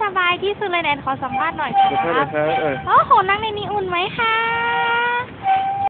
สบายที่สุดเลยแนนขอสัมภาษณ์หน่อยครัเดี๋ยวครับบโอ้โหนั่งในนี้อุ่นไหมคะ